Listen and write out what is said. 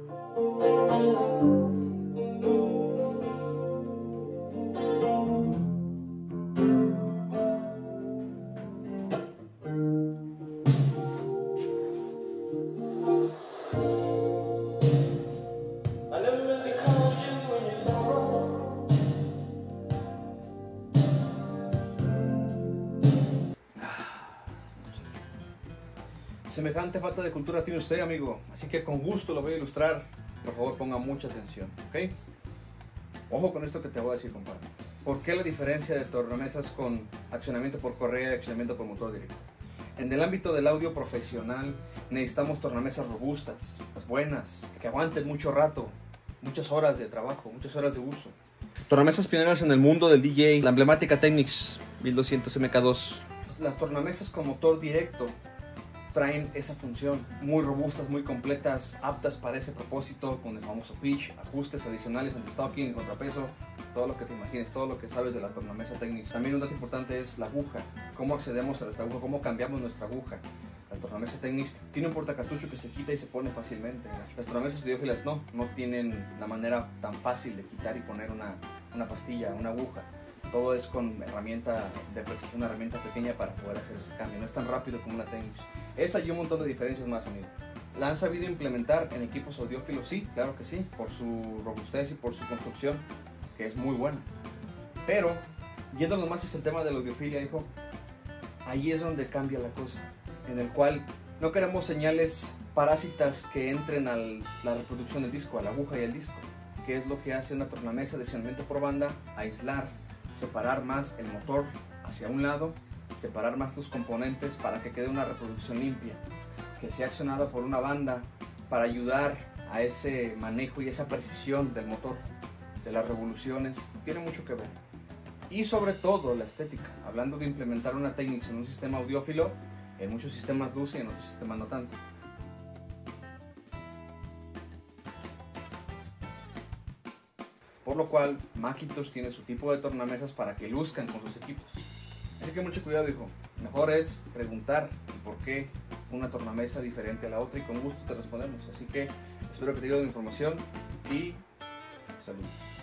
Semejante falta de cultura tiene usted, amigo, así que con gusto lo voy a ilustrar. Por favor, ponga mucha atención, ¿ok? Ojo con esto que te voy a decir, compadre. ¿Por qué la diferencia de tornamesas con accionamiento por correa y accionamiento por motor directo? En el ámbito del audio profesional necesitamos tornamesas robustas, buenas, que aguanten mucho rato, muchas horas de trabajo, muchas horas de uso. Tornamesas pioneras en el mundo del DJ, la emblemática Technics 1200 MK2. Las tornamesas con motor directo traen esa función, muy robustas, muy completas, aptas para ese propósito, con el famoso pitch, ajustes adicionales, anti-stocking, contrapeso, todo lo que te imagines, todo lo que sabes de la tornamesa Technics. También un dato importante es la aguja, cómo accedemos a nuestra aguja, cómo cambiamos nuestra aguja. La tornamesa Technics tiene un portacartucho que se quita y se pone fácilmente. Las tornamesas audiófilas no tienen la manera tan fácil de quitar y poner una pastilla, una aguja. Todo es con herramienta de precisión, una herramienta pequeña para poder hacer ese cambio. No es tan rápido como una Technics. Esa y un montón de diferencias más, amigo. ¿La han sabido implementar en equipos audiófilos? Sí, claro que sí, por su robustez y por su construcción, que es muy buena. Pero, yéndonos más hacia el tema de la audiofilia, hijo, ahí es donde cambia la cosa, en el cual no queremos señales parásitas que entren a la reproducción del disco, a la aguja y al disco, que es lo que hace una tornamesa de accionamiento por banda: aislar, separar más el motor hacia un lado, separar más los componentes para que quede una reproducción limpia, que sea accionada por una banda para ayudar a ese manejo y esa precisión del motor, de las revoluciones. Tiene mucho que ver. Y sobre todo la estética, hablando de implementar una Technics en un sistema audiófilo, en muchos sistemas luce y en otros sistemas no tanto. Por lo cual, Macintosh tiene su tipo de tornamesas para que luzcan con sus equipos. Así que mucho cuidado, hijo. Mejor es preguntar por qué una tornamesa diferente a la otra y con gusto te respondemos. Así que espero que te ayude la información y salud.